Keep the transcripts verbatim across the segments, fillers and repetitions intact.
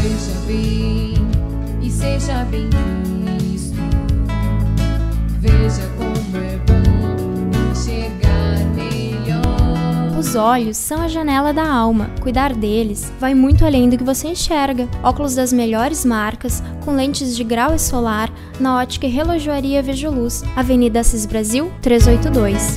Veja bem e seja bem visto. Veja como é bom enxergar melhor. Os olhos são a janela da alma. Cuidar deles vai muito além do que você enxerga. Óculos das melhores marcas, com lentes de grau e solar, na Ótica e Relojoaria Vejo Luz, Avenida Assis Brasil, trezentos e oitenta e dois.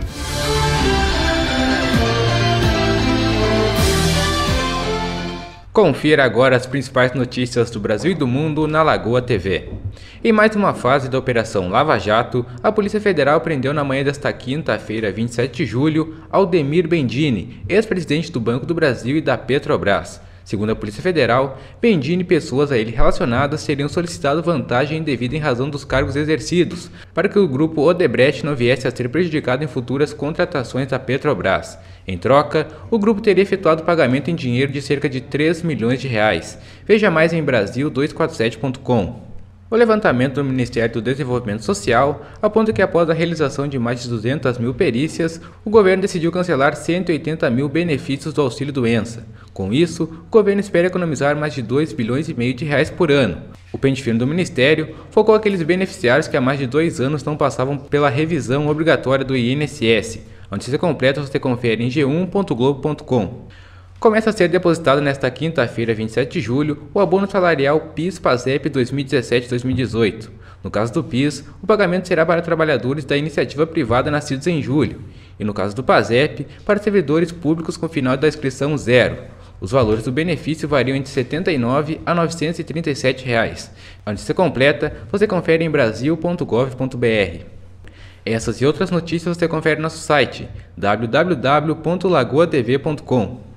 Confira agora as principais notícias do Brasil e do mundo na Lagoa T V. Em mais uma fase da Operação Lava Jato, a Polícia Federal prendeu na manhã desta quinta-feira, vinte e sete de julho, Aldemir Bendini, ex-presidente do Banco do Brasil e da Petrobras. Segundo a Polícia Federal, Bendini e pessoas a ele relacionadas teriam solicitado vantagem indevida em razão dos cargos exercidos, para que o grupo Odebrecht não viesse a ser prejudicado em futuras contratações da Petrobras. Em troca, o grupo teria efetuado pagamento em dinheiro de cerca de três milhões de reais. Veja mais em Brasil duzentos e quarenta e sete ponto com. O levantamento do Ministério do Desenvolvimento Social aponta que após a realização de mais de duzentas mil perícias, o governo decidiu cancelar cento e oitenta mil benefícios do auxílio-doença. Com isso, o governo espera economizar mais de dois bilhões e meio de reais por ano. O pente fino do Ministério focou aqueles beneficiários que há mais de dois anos não passavam pela revisão obrigatória do I N S S. A notícia completa você confere em g um ponto globo ponto com. Começa a ser depositado nesta quinta-feira, vinte e sete de julho, o abono salarial PIS/PASEP dois mil e dezessete a dois mil e dezoito. No caso do PIS, o pagamento será para trabalhadores da iniciativa privada nascidos em julho, e no caso do PASEP, para servidores públicos com final da inscrição zero. Os valores do benefício variam entre setenta e nove reais a novecentos e trinta e sete reais. A notícia completa você confere em brasil ponto gov ponto br. Essas e outras notícias você confere no nosso site w w w ponto lagoa t v ponto com.